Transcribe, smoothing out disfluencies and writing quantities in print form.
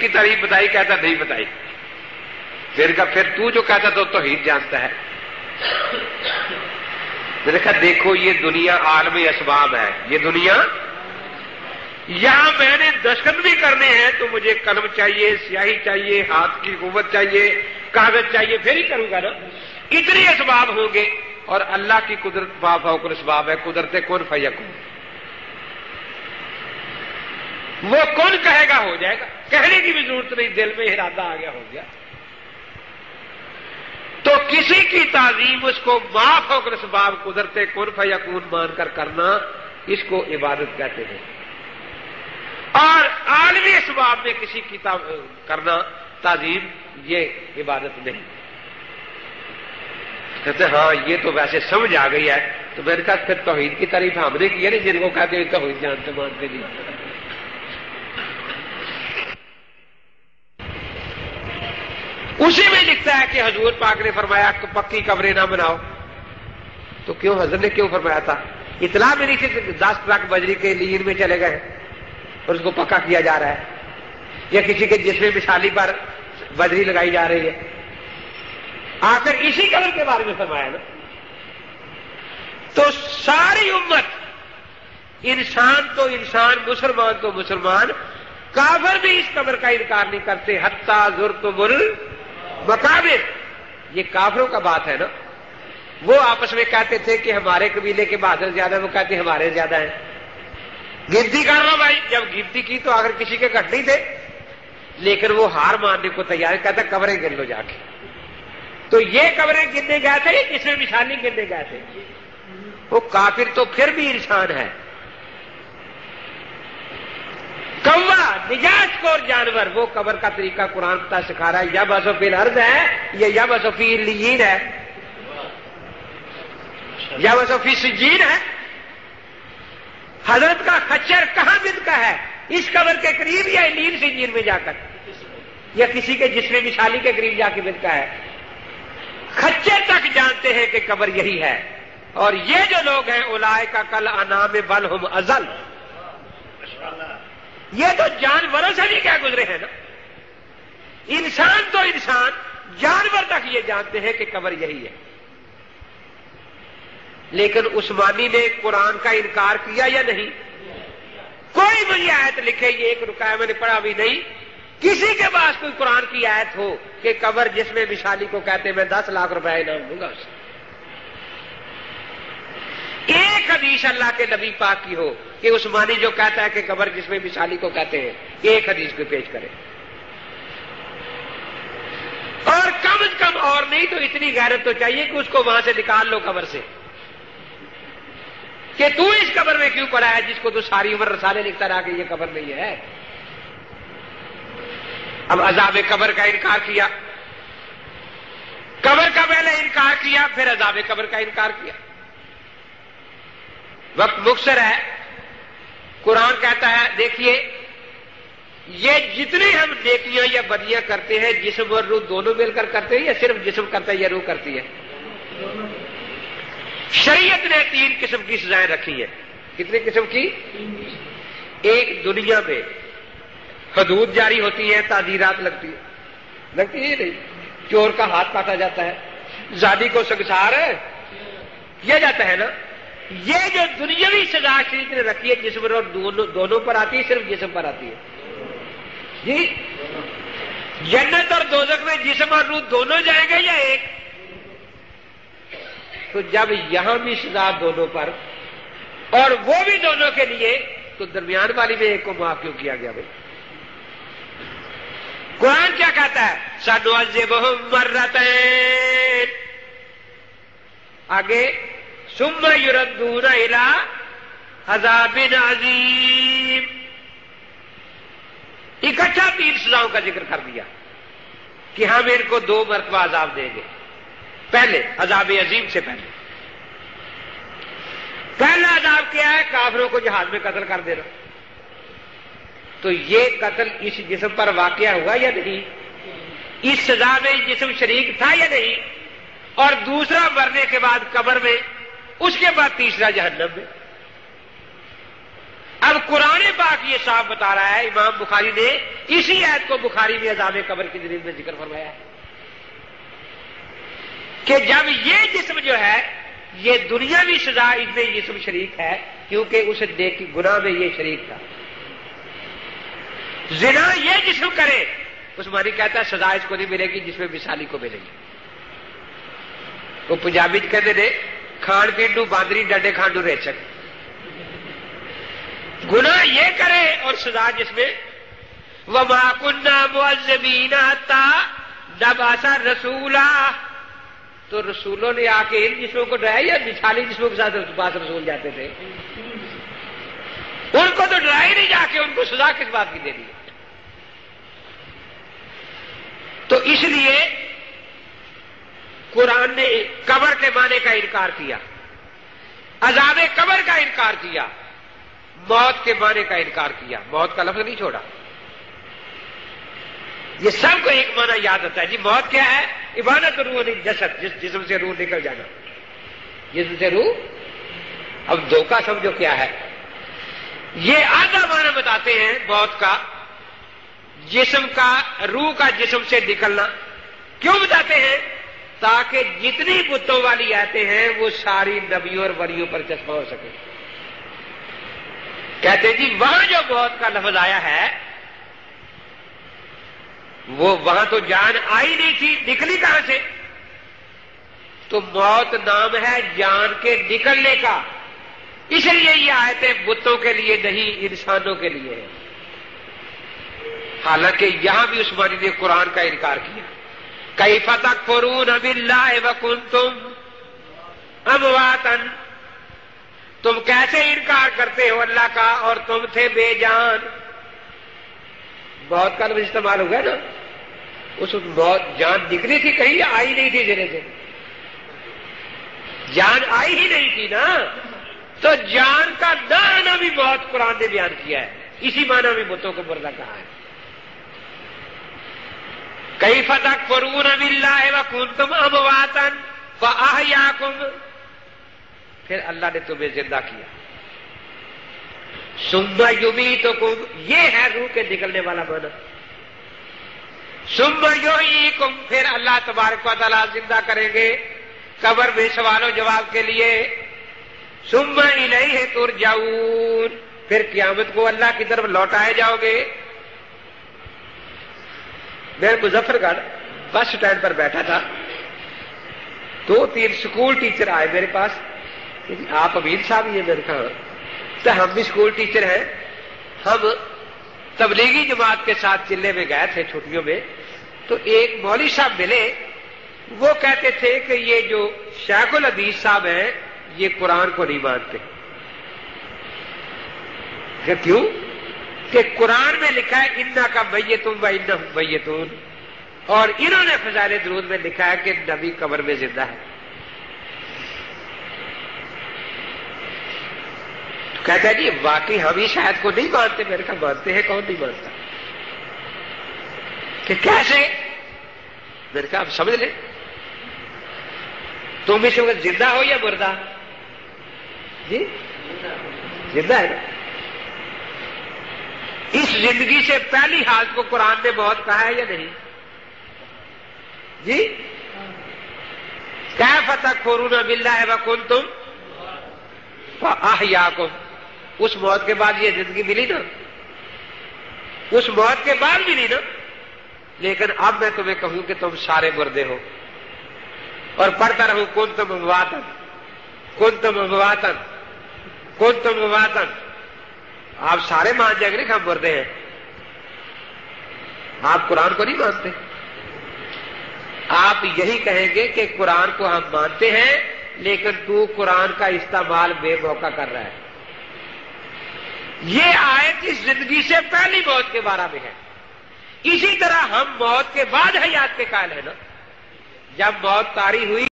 کی تعریف بتائی؟ کہتا نہیں بتائی. پھر تو جو کہتا تو توحید جانتا ہے. میں نے کہا دیکھو یہ دنیا عالم اسباب ہے. یہ دنیا یہاں میں نے دستخط بھی کرنے ہیں تو مجھے قلم چاہیے، سیاہی چاہیے، ہاتھ کی قوت چاہیے، کاغذ چاہیے، پھر ہی کروں گا نا. اتنے اسباب ہوں گے اور اللہ کی قدرت فوق الاسباب ہے. قدرت کن فیکون. وہ کون کہے گا ہو جائے گا. کہنے کی بھی ضرورت نہیں، دل میں ارادہ آ گیا ہو گیا. تو کسی کی تعظیم اس کو ما فوق الاسباب قدرت کن فیکون مان کر کرنا، اس کو عبادت کہتے ہیں. اور عالمی اسباب میں کسی کی کرنا تعظیم، یہ عبادت نہیں. کہتے ہاں یہ تو ویسے سمجھ آ گئی ہے. تو میں نے کہا پھر توحید کی تعریف ہم نے کی ہے نہیں، جن کو کہتے ہیں توحید جانتے مانتے نہیں. اسی میں لکھتا ہے کہ حضور پاک نے فرمایا کہ پکی قبریں نہ بناؤ. تو کیوں حضرت نے کیوں فرمایا تھا؟ اطلاع ملی کہ 10 ٹرک بجری کے لین میں چلے گئے اور اس کو پکا کیا جا رہا ہے، یا کسی کے جسم مثالی پر بجری لگائی جا رہی ہے. آخر اسی قبر کے بارے میں فرمایا نا. تو ساری امت، انسان تو انسان، مسلمان تو مسلمان، کافر بھی اس قبر کا انکار نہیں کرتے. حتی زرتم المقابر، یہ کافروں کا بات ہے نا. وہ آپس میں کہتے تھے کہ ہمارے قبیلے کے بہادر زیادہ ہیں، وہ کہتے ہیں ہمارے زیادہ ہیں. گنتی کر لو بھائی. جب گنتی کی تو اگر کسی کے گھٹ نہیں تھے، لیکن وہ ہار ماننے کو تیار، کہتا قبریں گن لو جا کے. تو یہ قبریں گننے گئے تھے، جس میں نشانی گننے گئے تھے. وہ کافر تو پھر بھی انسان ہے. کوا نجات خور جانور، وہ قبر کا طریقہ قرآن پتہ سکھا رہا ہے. یا بسو فی الارض ہے، یہ یا بسو فی اللیین ہے، یا بسو فی سجین ہے. حضرت کا خچر کہاں ملتا ہے؟ اس قبر کے قریب یا الین سجین میں جا کر، یا کسی کے جسم مثالی کے قریب جا کے ملتا ہے. خچر تک جانتے ہیں کہ قبر یہی ہے. اور یہ جو لوگ ہیں اولئک کل انعام بل ہم اضل، یہ تو جانوروں سے بھی کیا گزرے ہیں نا. انسان تو انسان، جانور تک یہ جانتے ہیں کہ قبر یہی ہے. لیکن عثمانی نے قرآن کا انکار کیا یا نہیں؟ کوئی مجھے آیت لکھے، یہ ایک رکایا میں نے پڑھا بھی نہیں. کسی کے پاس کوئی قرآن کی آیت ہو کہ قبر جس میں مثالی کو کہتے ہیں میں 10 لاکھ روپے انعام دوں گا اسے. ایک حدیث اللہ کے نبی پاک کی ہو کہ عثمانی جو کہتا ہے کہ قبر جس میں مثالی کو کہتے ہیں، ایک حدیث کو پیش کرے. اور کم از کم اور نہیں تو اتنی غیرت تو چاہیے کہ اس کو وہاں سے نکال لو قبر سے، کہ تو اس قبر میں کیوں پڑا ہے جس کو تو ساری عمر رسالے لکھتا رہا کہ یہ قبر نہیں ہے. اب عذاب قبر کا انکار کیا، قبر کا پہلے انکار کیا، پھر عذاب قبر کا انکار کیا. وقت مختصر ہے. قرآن کہتا ہے دیکھیے یہ جتنی ہم نیکیاں یا بدیاں کرتے ہیں، جسم اور روح دونوں مل کر کرتے ہیں یا صرف جسم کرتا ہے یا روح کرتی ہے؟ شریعت نے 3 قسم کی سزائیں رکھی ہیں. کتنے قسم کی؟ ایک دنیا میں حدود جاری ہوتی ہیں، تعزیرات لگتی ہے نہیں. چور کا ہاتھ کاٹا جاتا ہے، زانی کو سنگسار کیا جاتا ہے نا. یہ جو دنیاوی سزا شریعت نے رکھی ہے جسم اور دونوں پر آتی ہے، صرف جسم پر آتی ہے جی. جنت اور دوزخ میں جسم اور روح دونوں جائیں گے یا ایک؟ تو جب یہاں بھی سزا دونوں پر اور وہ بھی دونوں کے لیے، تو درمیان والی میں ایک کو معاف کیوں کیا گیا بھائی؟ قرآن کیا کہتا ہے؟ سنعذبہم مرتین، آگے ثم یردون الی عذاب عظیم. اکٹھا 3 سزاؤں کا ذکر کر دیا کہ ہم ان کو 2 مرتبہ عذاب دیں گے. پہلے عذاب عظیم سے پہلا عذاب کیا ہے؟ کافروں کو جہاد میں قتل کر دینا. تو یہ قتل اس جسم پر واقع ہوا یا نہیں؟ اس سزا میں جسم شریک تھا یا نہیں؟ اور دوسرا مرنے کے بعد قبر میں، اس کے بعد تیسرا جہنم میں. اب قرآن پاک یہ صاف بتا رہا ہے، امام بخاری نے اسی آیت کو بخاری میں عذاب قبر کی دلیل میں ذکر فرمایا ہے کہ جب یہ جسم جو ہے یہ دنیاوی سزا اس میں جسم شریک ہے کیونکہ اس نیکی گناہ میں یہ شریک تھا. زنا یہ جسم کرے عثمانی کہتا ہے سزا اس کو نہیں ملے گی جس میں مثالی کو ملے گی. وہ پنجابی کہتے نے کھان پینڈو باندری ڈنڈے کھانڈو ریچک. گناہ یہ کرے اور سزا جس میں وما كنا معذبین حتی نبعث رسولا. تو رسولوں نے آ کے ان جسموں کو ڈرایا یا مثالی جسموں کے ساتھ پاس رسول جاتے تھے؟ ان کو تو ڈرایا نہیں جا کے، ان کو سزا کس بات کی دے دی. تو اس لیے قرآن نے قبر کے معنی کا انکار کیا، عذاب قبر کا انکار کیا، موت کے معنی کا انکار کیا، موت کا لفظ نہیں چھوڑا. یہ سب کو ایک معنی یاد ہوتا ہے جی. موت کیا ہے؟ عبادت روح نہیں جسد، جس جسم سے روح نکل جانا، جسم سے روح. اب دھوکہ سمجھو کیا ہے. یہ آدھا معنی بتاتے ہیں موت کا، جسم کا، روح کا جسم سے نکلنا. کیوں بتاتے ہیں؟ تاکہ جتنی بتوں والی آتے ہیں وہ ساری نبیوں اور ولیوں پر چسپاں ہو سکے. کہتے جی وہاں جو موت کا لفظ آیا ہے وہ وہاں تو جان آئی نہیں تھی، نکلی کہاں سے؟ تو موت نام ہے جان کے نکلنے کا، اس لیے یہ آیتیں بتوں کے لیے نہیں انسانوں کے لیے ہے. حالانکہ یہاں بھی عثمانی نے قرآن کا انکار کیا. کیف تکفرون باللہ وکنتم امواتا. تم کیسے انکار کرتے ہو اللہ کا اور تم تھے بے جان. موت کا لفظ استعمال ہو گیا نا. اس موت جان نکلی تھی کہیں یا آئی نہیں تھی ذرے سے؟ جان آئی ہی نہیں تھی نا. تو جان کا نہ آنا بھی موت قرآن نے بیان کیا ہے. اسی معنی میں بتوں کو مردہ کہا ہے. کیف تکفرون باللہ وکنتم امواتا فاحیاکم. پھر اللہ نے تمہیں زندہ کیا. ثم یمیتکم، یہ ہے روح کے نکلنے والا معنی. ثم یحییکم، پھر اللہ تبارک و تعالیٰ زندہ کریں گے قبر میں سوال و جواب کے لیے. ثم الیہ ترجعون، پھر قیامت کو اللہ کی طرف لوٹائے جاؤ گے. میں مظفر گڑھ بس اسٹینڈ پر بیٹھا تھا، 2-3 اسکول ٹیچر آئے میرے پاس. آپ امین صاحب یہ میں نے کہا تو ہم بھی اسکول ٹیچر ہیں. ہم تبلیغی جماعت کے ساتھ چلے میں گئے تھے چھٹیوں میں. تو ایک مولوی صاحب ملے، وہ کہتے تھے کہ یہ جو شیخ الحدیث صاحب ہیں یہ قرآن کو نہیں مانتے. کہ کیوں؟ کہ قرآن میں لکھا ہے انکا میتون و انہم میتون، اور انہوں نے فضائل درود میں لکھا ہے کہ نبی قبر میں زندہ ہے. کہتا ہے جی واقعی ہم اس آیت کو نہیں مانتے. میں نے کہا مانتے ہیں، کون نہیں مانتا؟ کہ کیسے؟ میں نے کہا آپ سمجھ لیں تم اس وقت زندہ ہو یا مردہ؟ جی زندہ ہے نا. اس زندگی سے پہلی حالت کو قرآن نے موت کہا ہے یا نہیں؟ جی کیف تکفرون باللہ وکنتم فاحیاکم. اس موت کے بعد یہ زندگی ملی نا، اس موت کے بعد ملی نا. لیکن اب میں تمہیں کہوں کہ تم سارے مردے ہو، اور پڑھتا رہوں کنتم امواتا کنتم امواتا کنتم امواتا. آپ سارے مان جائیں گے کہ ہم مردے ہیں. آپ قرآن کو نہیں مانتے. آپ یہی کہیں گے کہ قرآن کو ہم مانتے ہیں لیکن تو قرآن کا استعمال بے موقع کر رہا ہے. یہ آیت اس زندگی سے پہلی موت کے بارے میں ہے. اسی طرح ہم موت کے بعد حیات کے قائل ہیں نا. جب موت طاری ہوئی